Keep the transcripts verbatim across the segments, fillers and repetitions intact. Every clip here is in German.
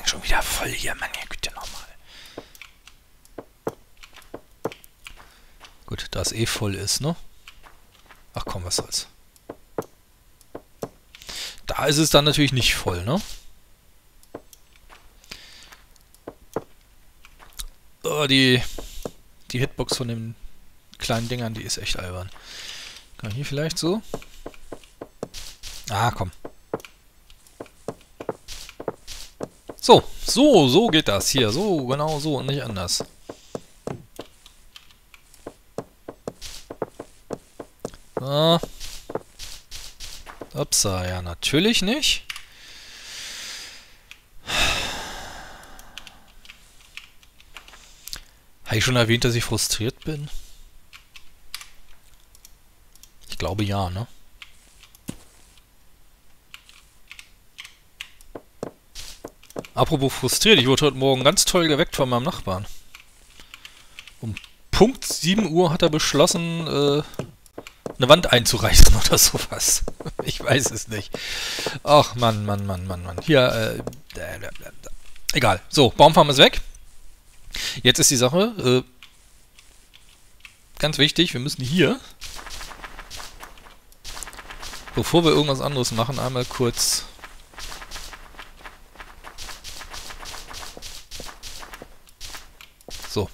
schon wieder voll hier, Mann, Güte nochmal. Gut, da es eh voll ist, ne? Ach komm, was soll's. Da ist es dann natürlich nicht voll, ne? Oh, die, die Hitbox von den kleinen Dingern, die ist echt albern. Kann ich hier vielleicht so? Ah, komm. So, so, so geht das hier. So, genau so und nicht anders. Ah. Upsa, ja, natürlich nicht. Habe ich schon erwähnt, dass ich frustriert bin? Ich glaube ja, ne? Apropos frustriert, ich wurde heute Morgen ganz toll geweckt von meinem Nachbarn. Um Punkt sieben Uhr hat er beschlossen, äh, eine Wand einzureißen oder sowas. Ich weiß es nicht. Ach, Mann, Mann, Mann, Mann, Mann. Hier, äh, äh, äh, egal. So, Baumfarm ist weg. Jetzt ist die Sache, äh, ganz wichtig, wir müssen hier, bevor wir irgendwas anderes machen, einmal kurz so.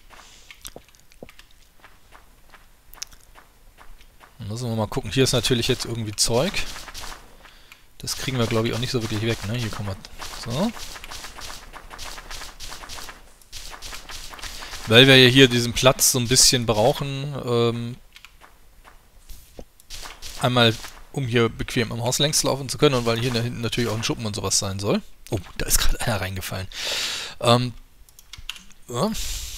Dann müssen wir mal gucken. Hier ist natürlich jetzt irgendwie Zeug. Das kriegen wir, glaube ich, auch nicht so wirklich weg, ne? Hier kommen wir. So. Weil wir ja hier diesen Platz so ein bisschen brauchen, ähm, einmal um hier bequem am Haus längs laufen zu können und weil hier da hinten natürlich auch ein Schuppen und sowas sein soll. Oh, da ist gerade einer reingefallen. Ähm, ja.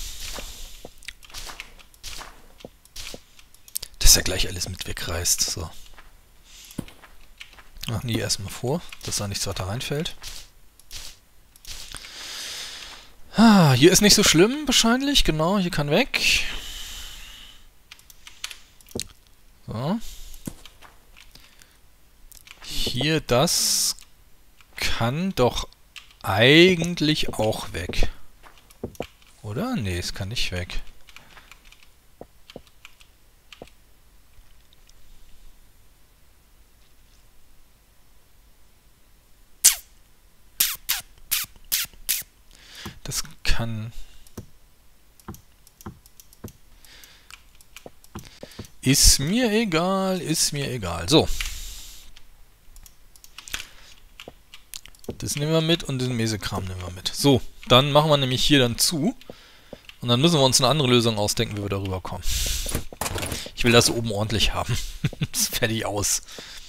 Dass er gleich alles mit wegreißt. So. Machen die erstmal vor, dass da nichts weiter reinfällt. Ah, hier ist nicht so schlimm, wahrscheinlich. Genau, hier kann weg. So. Hier, das kann doch eigentlich auch weg. Oder? Nee, es kann nicht weg. Das kann... Ist mir egal, ist mir egal. So. Das nehmen wir mit und den Mesekram nehmen wir mit. So, dann machen wir nämlich hier dann zu. Und dann müssen wir uns eine andere Lösung ausdenken, wie wir darüber kommen. Ich will das oben ordentlich haben. Das ist fertig aus.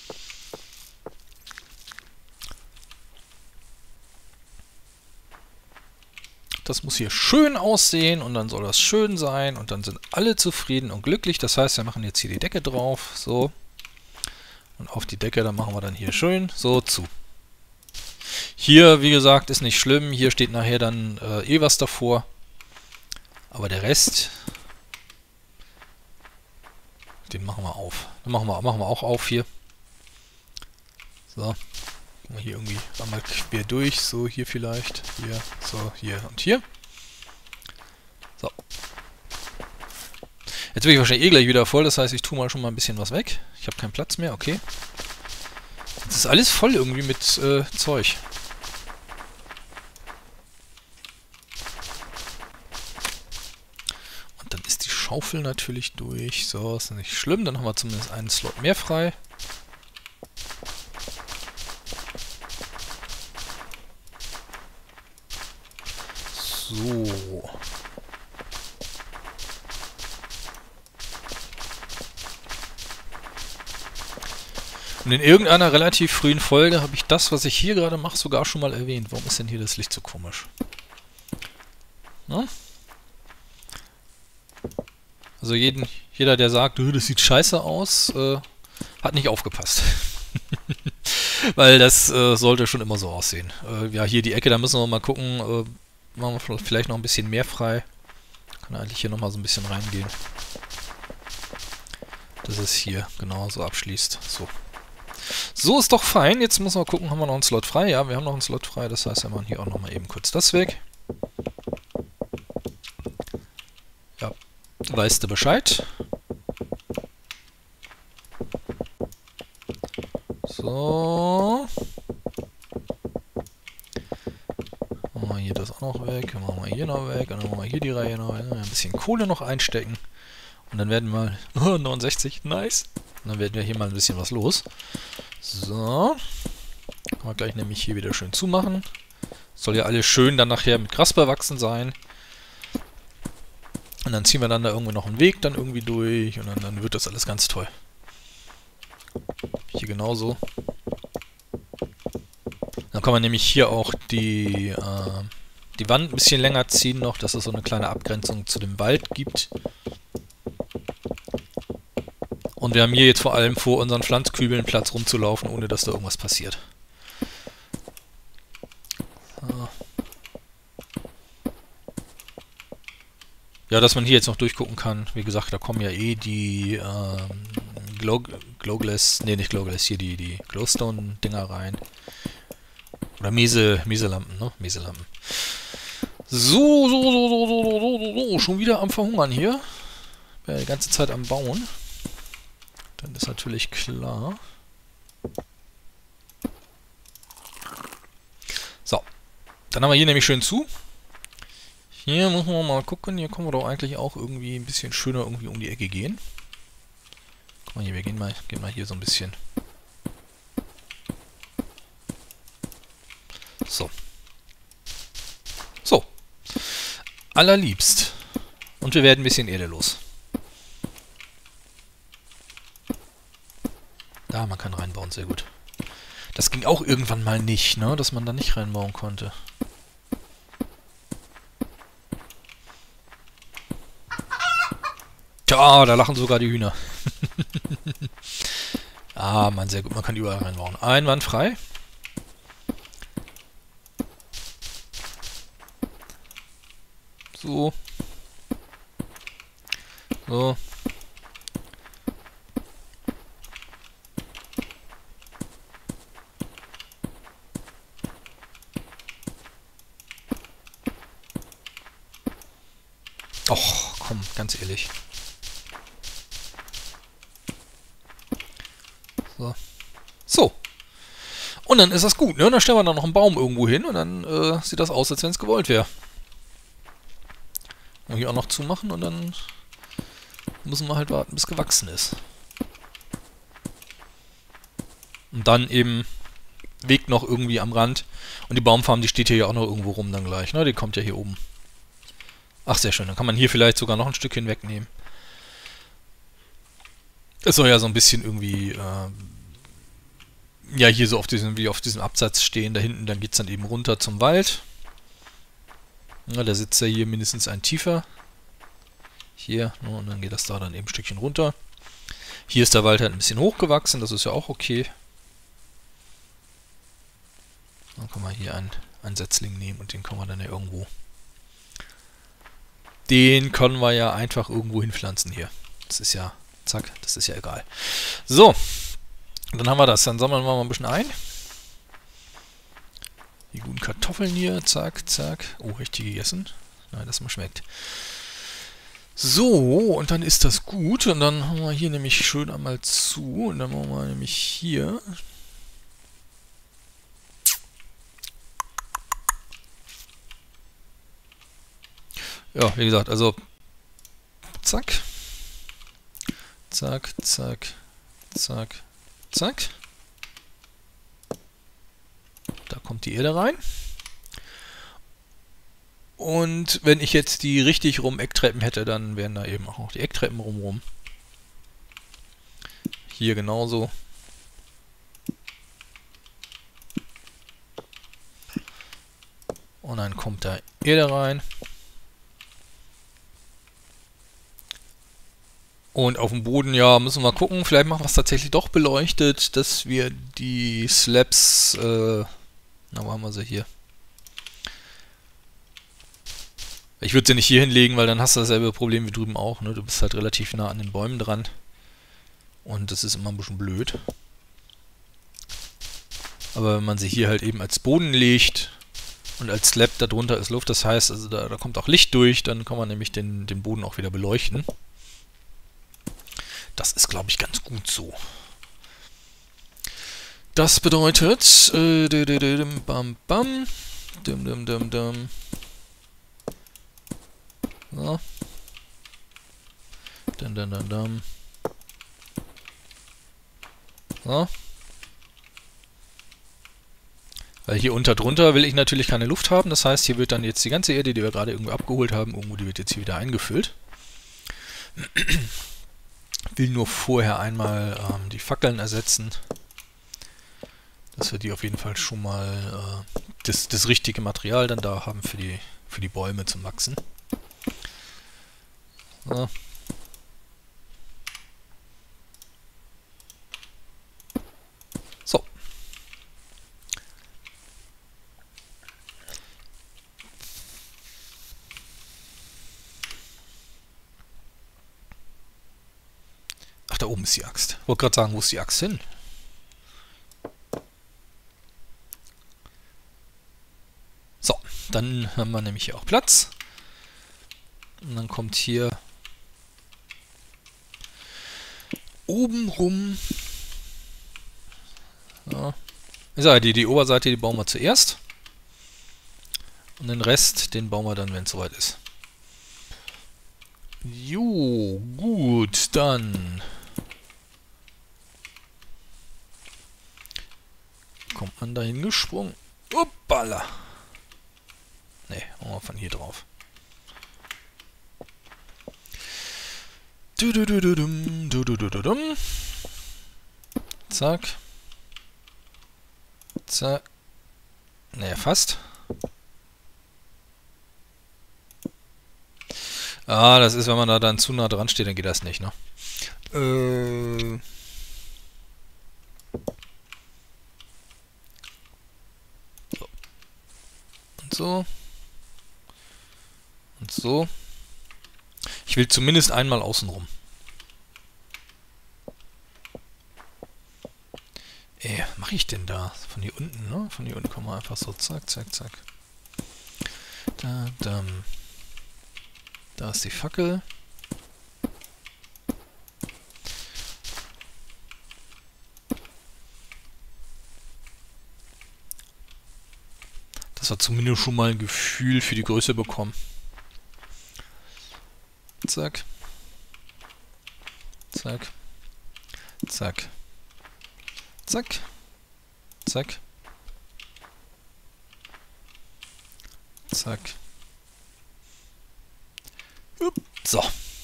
Das muss hier schön aussehen und dann soll das schön sein und dann sind alle zufrieden und glücklich. Das heißt, wir machen jetzt hier die Decke drauf, so. Und auf die Decke, dann machen wir dann hier schön so zu. Hier, wie gesagt, ist nicht schlimm. Hier steht nachher dann äh, eh was davor. Aber der Rest, den machen wir auf. Den machen wir, machen wir auch auf hier. So. Hier irgendwie einmal quer durch, so hier vielleicht, hier, so, hier und hier. So. Jetzt bin ich wahrscheinlich eh gleich wieder voll, das heißt, ich tue mal schon mal ein bisschen was weg. Ich habe keinen Platz mehr, okay. Jetzt ist alles voll irgendwie mit äh, Zeug. Und dann ist die Schaufel natürlich durch. So, ist nicht schlimm, dann haben wir zumindest einen Slot mehr frei. So. Und in irgendeiner relativ frühen Folge habe ich das, was ich hier gerade mache, sogar schon mal erwähnt. Warum ist denn hier das Licht so komisch? Na? Also jeden, jeder, der sagt, das sieht scheiße aus, äh, hat nicht aufgepasst. Weil das äh, sollte schon immer so aussehen. Äh, ja, hier die Ecke, da müssen wir mal gucken, äh, machen wir vielleicht noch ein bisschen mehr frei. Kann eigentlich hier nochmal so ein bisschen reingehen. Dass es hier genau so abschließt. So. So ist doch fein. Jetzt müssen wir gucken, haben wir noch einen Slot frei? Ja, wir haben noch einen Slot frei. Das heißt, wir machen hier auch nochmal eben kurz das weg. Ja, weißt du Bescheid. So. Machen wir hier das auch noch weg. Dann machen wir hier noch weg. Und dann machen wir hier die Reihe noch weg. Ein bisschen Kohle noch einstecken. Und dann werden wir... Oh, neunundsechzig. Nice. Und dann werden wir hier mal ein bisschen was los. So. Können wir gleich nämlich hier wieder schön zumachen. Soll ja alles schön dann nachher mit Gras bewachsen sein. Und dann ziehen wir dann da irgendwie noch einen Weg dann irgendwie durch. Und dann, dann wird das alles ganz toll. Hier genauso. Dann kann man nämlich hier auch die, äh, die Wand ein bisschen länger ziehen noch, dass es so eine kleine Abgrenzung zu dem Wald gibt. Und wir haben hier jetzt vor allem vor unseren Pflanzkübeln Platz rumzulaufen, ohne dass da irgendwas passiert. So. Ja, dass man hier jetzt noch durchgucken kann. Wie gesagt, da kommen ja eh die ähm, Glow, Glowglass, nee, nicht Glowglass, hier die, die Glowstone-Dinger rein. Oder Mese, Meselampen, ne? Meselampen. So, so, so, so, so, so, so, so, schon wieder am Verhungern hier. Bin ja die ganze Zeit am Bauen. Dann ist natürlich klar. So. Dann haben wir hier nämlich schön zu. Hier müssen wir mal gucken. Hier können wir doch eigentlich auch irgendwie ein bisschen schöner irgendwie um die Ecke gehen. Guck mal hier, wir gehen mal, gehen mal hier so ein bisschen. So. So. Allerliebst. Und wir werden ein bisschen Erde los. Da, man kann reinbauen, sehr gut. Das ging auch irgendwann mal nicht, ne? Dass man da nicht reinbauen konnte. Tja, da lachen sogar die Hühner. Ah, man, sehr gut. Man kann überall reinbauen. Einwandfrei. So. So. Och, komm, ganz ehrlich. So. So. Und dann ist das gut, ne? Dann stellen wir da noch einen Baum irgendwo hin und dann äh, sieht das aus, als wenn es gewollt wäre. Und hier auch noch zumachen und dann müssen wir halt warten, bis gewachsen ist. Und dann eben Weg noch irgendwie am Rand. Und die Baumfarm, die steht hier ja auch noch irgendwo rum dann gleich, ne? Die kommt ja hier oben. Ach, sehr schön. Dann kann man hier vielleicht sogar noch ein Stückchen wegnehmen. Es soll ja so ein bisschen irgendwie, äh, ja, hier so auf diesem, wie auf diesem Absatz stehen. Da hinten, dann geht es dann eben runter zum Wald. Ja, der sitzt ja hier mindestens ein tiefer. Hier, ne, und dann geht das da dann eben ein Stückchen runter. Hier ist der Wald halt ein bisschen hochgewachsen, das ist ja auch okay. Dann kann man hier einen, einen Setzling nehmen und den kann man dann ja irgendwo... Den können wir ja einfach irgendwo hinpflanzen hier. Das ist ja, zack, das ist ja egal. So, dann haben wir das. Dann sammeln wir mal ein bisschen ein. Die guten Kartoffeln hier, zack, zack. Oh, richtig gegessen. Nein, das mal schmeckt. So, und dann ist das gut. Und dann haben wir hier nämlich schön einmal zu. Und dann machen wir nämlich hier... Ja, wie gesagt, also zack, zack, zack, zack, zack. Da kommt die Erde rein. Und wenn ich jetzt die richtig rum Ecktreppen hätte, dann wären da eben auch noch die Ecktreppen rumrum. Hier genauso. Und dann kommt da Erde rein. Und auf dem Boden, ja, müssen wir gucken. Vielleicht machen wir es tatsächlich doch beleuchtet, dass wir die Slabs, äh, na, wo haben wir sie hier? Ich würde sie nicht hier hinlegen, weil dann hast du dasselbe Problem wie drüben auch, ne? Du bist halt relativ nah an den Bäumen dran. Und das ist immer ein bisschen blöd. Aber wenn man sie hier halt eben als Boden legt und als Slab darunter ist Luft, das heißt, also da, da kommt auch Licht durch, dann kann man nämlich den, den Boden auch wieder beleuchten. Das ist, glaube ich, ganz gut so. Das bedeutet, äh, bam, bam, dum, dum, dum, dum. So. Dum, dum, dum, dum. So. Weil hier unter drunter will ich natürlich keine Luft haben, das heißt, hier wird dann jetzt die ganze Erde, die wir gerade irgendwo abgeholt haben, irgendwo, die wird jetzt hier wieder eingefüllt. Will nur vorher einmal ähm, die Fackeln ersetzen, dass wir die auf jeden Fall schon mal äh, das, das richtige Material dann da haben für die, für die Bäume zum Wachsen. So. So. Ach, da oben ist die Axt. Ich wollte gerade sagen, wo ist die Axt hin? So, dann haben wir nämlich hier auch Platz. Und dann kommt hier oben rum. Ja. Ich sage, die, die Oberseite, die bauen wir zuerst. Und den Rest, den bauen wir dann, wenn es soweit ist. Jo, gut, dann kommt man dahin gesprungen. Uppala! Ne, machen wir von hier drauf. Du, du, du, du, dum, du, du, du, du, dum. Zack. Zack. Ne, fast. Ah, das ist, wenn man da dann zu nah dran steht, dann geht das nicht, ne? Äh. So. Und so. Und so. Ich will zumindest einmal außenrum. Ey, was mache ich denn da? Von hier unten, ne? Von hier unten kommen wir einfach so, zack, zack, zack. Da, da. Da ist die Fackel. Dass wir zumindest schon mal ein Gefühl für die Größe bekommen. Zack. Zack. Zack. Zack. Zack. Zack. So.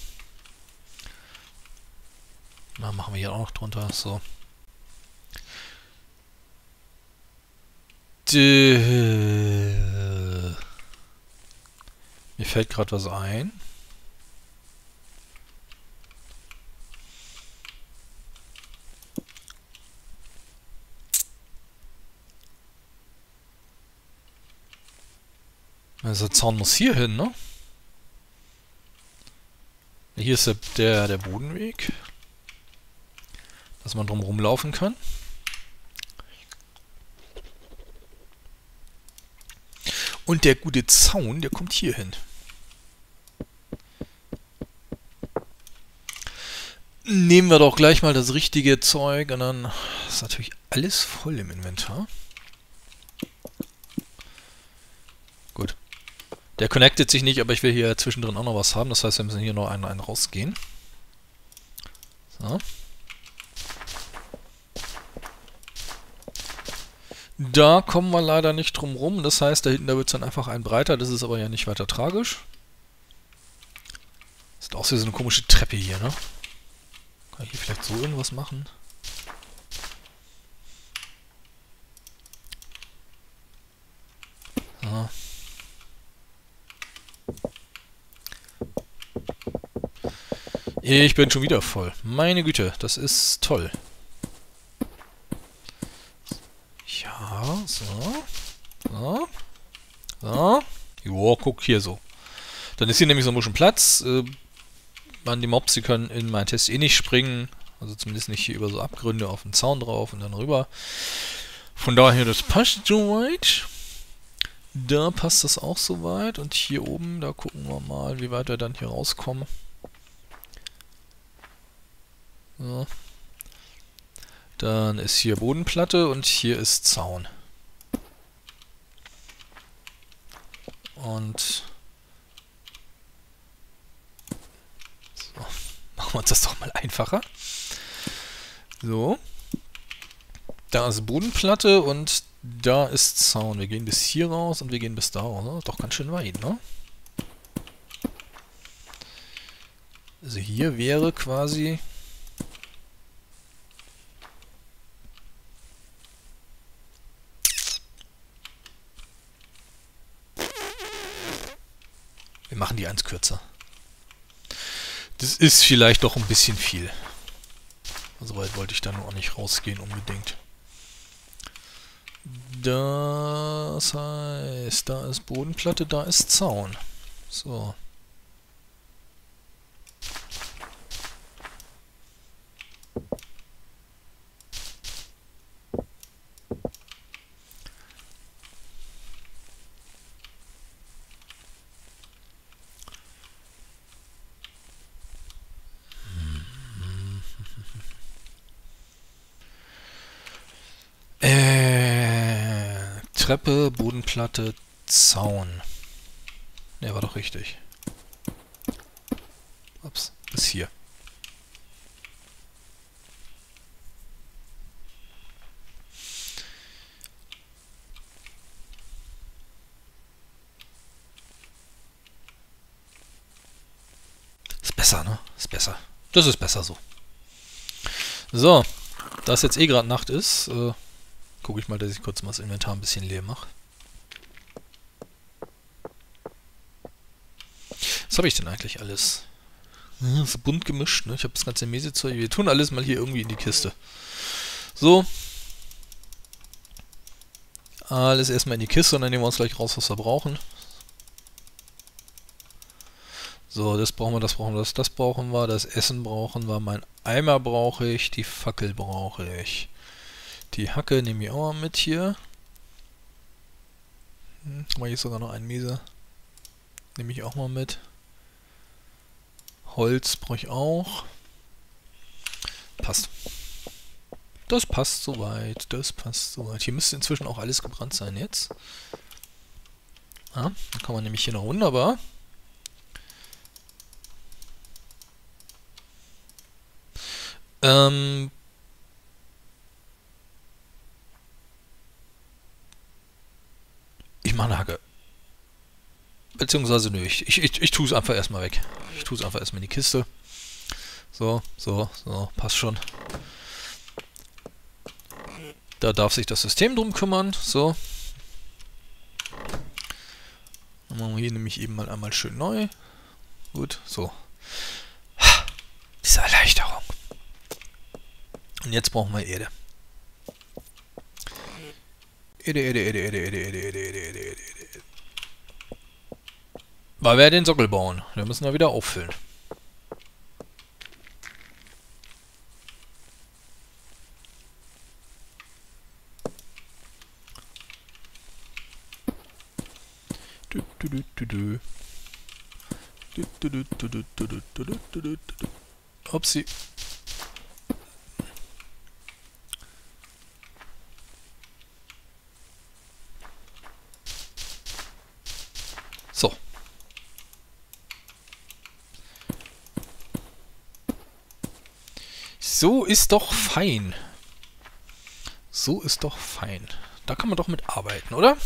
Dann machen wir hier auch noch drunter. So. Dö. Mir fällt gerade was ein. Also der Zaun muss hier hin, ne? Hier ist der, der, der Bodenweg, dass man drum rumlaufen kann. Und der gute Zaun, der kommt hier hin. Nehmen wir doch gleich mal das richtige Zeug und dann ist natürlich alles voll im Inventar. Gut. Der connectet sich nicht, aber ich will hier zwischendrin auch noch was haben. Das heißt, wir müssen hier noch einen, einen rausgehen. So. Da kommen wir leider nicht drum rum. Das heißt, da hinten da wird es dann einfach ein breiter. Das ist aber ja nicht weiter tragisch. Sieht aus wie so eine komische Treppe hier, ne? Kann ich hier vielleicht so irgendwas machen? So. Ich bin schon wieder voll. Meine Güte, das ist toll. Ja, so. So. So. Joa, guck hier so. Dann ist hier nämlich so ein bisschen Platz. Äh, man, die Mobs, die können in meinen Test eh nicht springen. Also zumindest nicht hier über so Abgründe auf den Zaun drauf und dann rüber. Von daher, das passt soweit. Da passt das auch soweit. Und hier oben, da gucken wir mal, wie weit wir dann hier rauskommen. So. Dann ist hier Bodenplatte und hier ist Zaun. Und so, machen wir uns das doch mal einfacher. So. Da ist Bodenplatte und da ist Zaun. Wir gehen bis hier raus und wir gehen bis da raus. Das ist doch ganz schön weit, ne? Also hier wäre quasi... Wir machen die eins kürzer. Das ist vielleicht doch ein bisschen viel. So weit wollte ich da nur auch nicht rausgehen unbedingt. Das heißt, da ist Bodenplatte, da ist Zaun. So. Äh, Treppe, Bodenplatte, Zaun. Der war doch richtig. Ups, bis hier. Ist besser, ne? Ist besser. Das ist besser so. So, da es jetzt eh gerade Nacht ist, äh, gucke ich mal, dass ich kurz mal das Inventar ein bisschen leer mache. Was habe ich denn eigentlich alles? Ja, das ist bunt gemischt, ne? Ich habe das ganze Mesezeug. Wir tun alles mal hier irgendwie in die Kiste. So. Alles erstmal in die Kiste und dann nehmen wir uns gleich raus, was wir brauchen. So, das brauchen wir, das brauchen wir, das, das brauchen wir, das Essen brauchen wir, mein Eimer brauche ich, die Fackel brauche ich. Die Hacke nehme ich auch mal mit hier. Hm, mal hier sogar noch ein Mese. Nehme ich auch mal mit. Holz brauche ich auch. Passt. Das passt soweit, das passt soweit. Hier müsste inzwischen auch alles gebrannt sein jetzt. Ja, dann kann man nämlich hier noch wunderbar. Ähm... Ich mache eine Hacke. Beziehungsweise nö, ich, ich, ich, ich tue es einfach erstmal weg. Ich tue es einfach erstmal in die Kiste. So, so, so, passt schon. Da darf sich das System drum kümmern. So. Dann machen wir hier nämlich eben mal einmal schön neu. Gut, so. Diese Erleichterung. Und jetzt brauchen wir Erde. Erde, Erde, Erde, Erde, Erde, Erde, Erde, Erde, Erde, Erde, Erde. Weil wir den Sockel bauen. Den müssen wir wieder auffüllen. Du, du, du, du, du. Du, du, du, du, du, du, du, du, du, du, du. Upsi. So. So ist doch fein. So ist doch fein. Da kann man doch mit arbeiten, oder?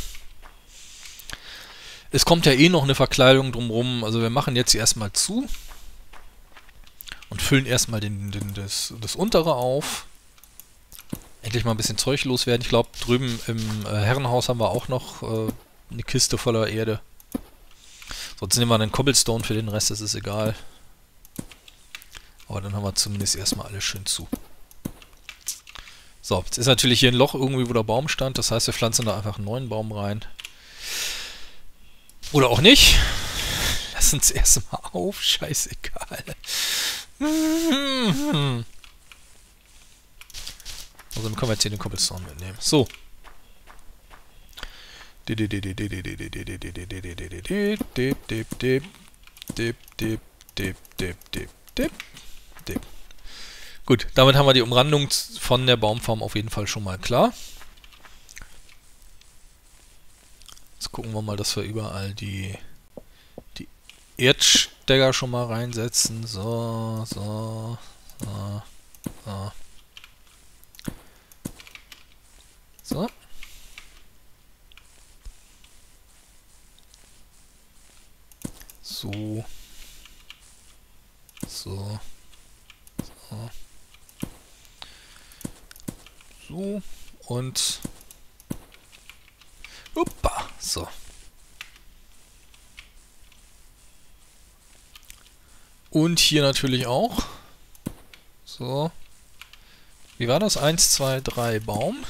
Es kommt ja eh noch eine Verkleidung drumrum. Also wir machen jetzt erstmal zu. Und füllen erstmal den, den, das, das untere auf. Endlich mal ein bisschen Zeug loswerden. Ich glaube, drüben im äh, Herrenhaus haben wir auch noch äh, eine Kiste voller Erde. Sonst nehmen wir einen Cobblestone für den Rest, das ist egal. Aber dann haben wir zumindest erstmal alles schön zu. So, jetzt ist natürlich hier ein Loch irgendwie, wo der Baum stand. Das heißt, wir pflanzen da einfach einen neuen Baum rein. Oder auch nicht. Lass uns erstmal auf. Scheißegal. Also dann können wir jetzt hier den Cobblestone mitnehmen. So. Gut, damit haben wir die Umrandung von der Baumform auf jeden Fall schon mal klar. Jetzt gucken wir mal, dass wir überall die, die Erdstecker schon mal reinsetzen. So, so, so, so. So. So. So. So. So. Und. Uppa. So. Und hier natürlich auch. So. Wie war das? eins, zwei, drei Baum.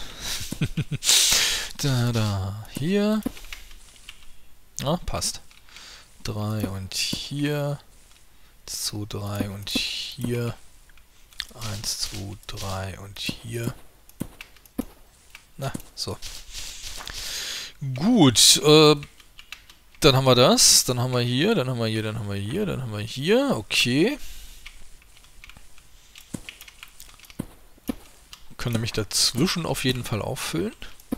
da, da. Hier. Ja, passt. drei und hier. zwei, drei und hier. eins, zwei, drei und hier. Na, so. Gut. Äh, dann haben wir das. Dann haben wir hier. Dann haben wir hier. Dann haben wir hier. Dann haben wir hier. Okay. Können nämlich dazwischen auf jeden Fall auffüllen.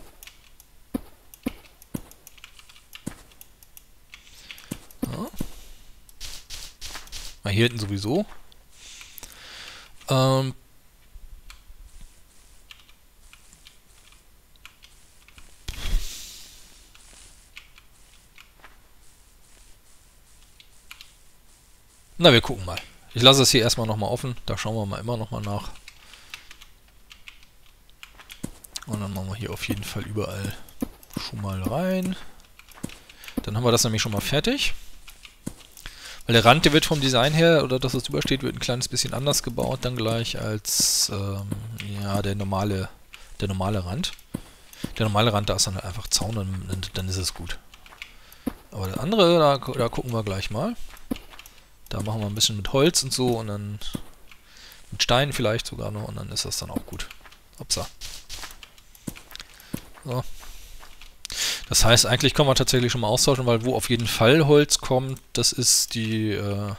Ja. Na, hier hinten sowieso. Ähm. Na, wir gucken mal. Ich lasse es hier erstmal nochmal offen. Da schauen wir mal immer nochmal nach. Und dann machen wir hier auf jeden Fall überall schon mal rein. Dann haben wir das nämlich schon mal fertig. Weil der Rand, der wird vom Design her, oder das, was drüber steht, wird ein kleines bisschen anders gebaut dann gleich als ähm, ja, der normale, der normale Rand. Der normale Rand, da ist dann halt einfach Zaun, dann, dann ist es gut. Aber das andere, da, da gucken wir gleich mal. Da machen wir ein bisschen mit Holz und so und dann mit Steinen vielleicht sogar noch und dann ist das dann auch gut. Upsa. So. Das heißt, eigentlich können wir tatsächlich schon mal austauschen, weil wo auf jeden Fall Holz kommt, das ist die, äh,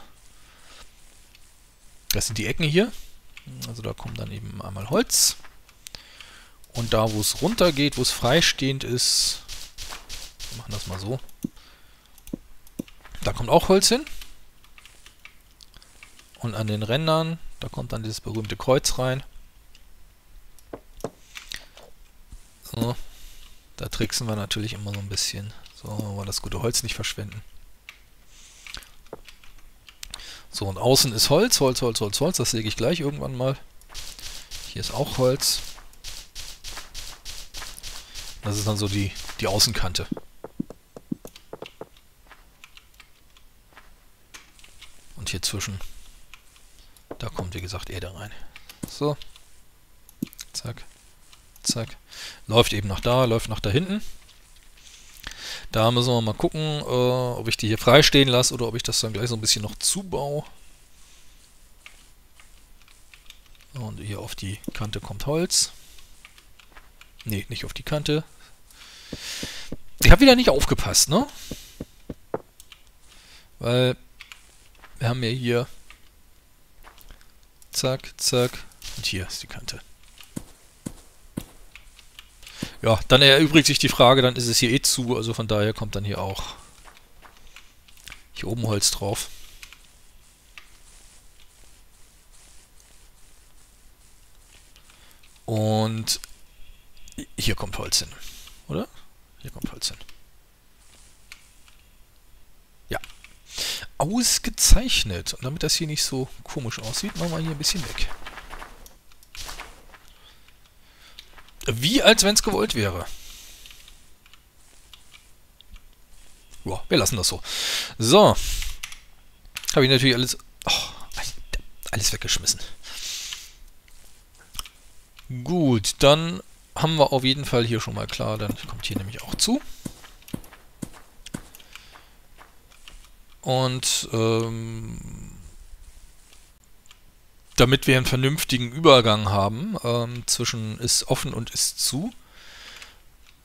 das sind die Ecken hier. Also da kommt dann eben einmal Holz. Und da, wo es runter geht, wo es freistehend ist, wir machen das mal so, da kommt auch Holz hin. Und an den Rändern, da kommt dann dieses berühmte Kreuz rein. So. Da tricksen wir natürlich immer so ein bisschen. So, wollen wir das gute Holz nicht verschwenden. So, und außen ist Holz, Holz, Holz, Holz, Holz. Das lege ich gleich irgendwann mal. Hier ist auch Holz. Das ist dann so die, die Außenkante. Und hier zwischen, da kommt wie gesagt Erde rein. So. Zack. Zack. Läuft eben nach da, läuft nach da hinten. Da müssen wir mal gucken, äh, ob ich die hier frei stehen lasse oder ob ich das dann gleich so ein bisschen noch zubaue. Und hier auf die Kante kommt Holz. Ne, nicht auf die Kante. Ich habe wieder nicht aufgepasst, ne? Weil wir haben ja hier zack, zack und hier ist die Kante. Ja, dann erübrigt sich die Frage, dann ist es hier eh zu, also von daher kommt dann hier auch hier oben Holz drauf. Und hier kommt Holz hin, oder? Hier kommt Holz hin. Ja. Ausgezeichnet. Und damit das hier nicht so komisch aussieht, machen wir hier ein bisschen weg. Wie als wenn es gewollt wäre. Ja, wir lassen das so. So. Habe ich natürlich alles... Oh, alles weggeschmissen. Gut, dann haben wir auf jeden Fall hier schon mal klar, dann kommt hier nämlich auch zu. Und ähm, damit wir einen vernünftigen Übergang haben, ähm, zwischen ist offen und ist zu,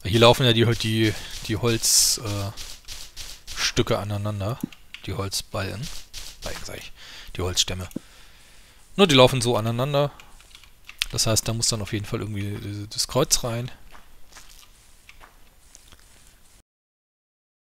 Hier laufen ja die, die, die Holzstücke äh, aneinander. Die Holzballen. Balken sag ich. Die Holzstämme. Nur die laufen so aneinander. Das heißt, da muss dann auf jeden Fall irgendwie das Kreuz rein.